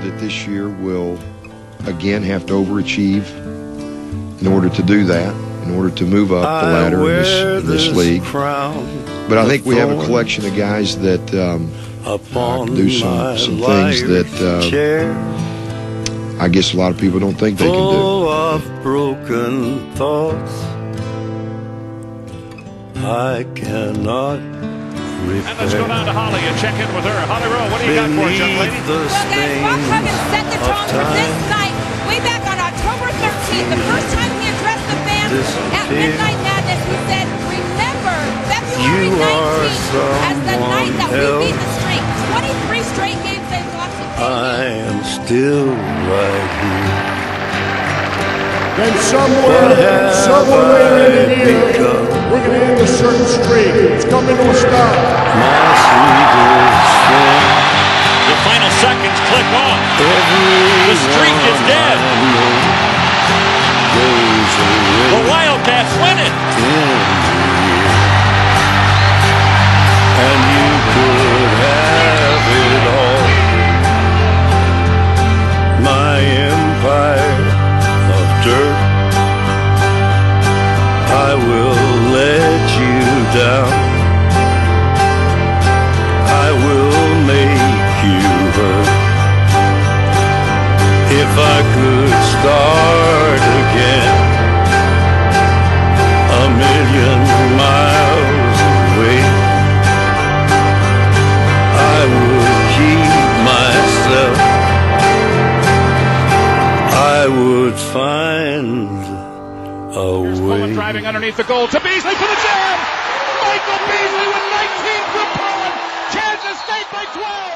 that this year will again have to overachieve in order to do that, in order to move up the ladder in this league. But I think we have a collection of guys that can do some things that I guess a lot of people don't think they can do. Full of broken thoughts, I cannot repair. And let's go down to Holly and check in with her. Holly Rowe, what do you got for us, young lady? Well, guys, Mark Huggins set the tone for this night way back on October 13th. The first time he addressed the fans at Midnight Madness, he said, remember February 19th as the night that we beat the streak. 23 straight games they've lost to I am still right here. Then somewhere in the year, we're going to end a certain streak. It's coming to a stop. My sweetest friend. The final seconds click on. The streak is dead. The Wildcats win it. And you could have it all. My empire of dirt, I will let you down. I will make you hurt. If I could start again, a million miles away, I would keep myself. I would find a way. Driving underneath the goal to Beasley for the jam. Michael Beasley with 19 for Poland. Kansas State by 12.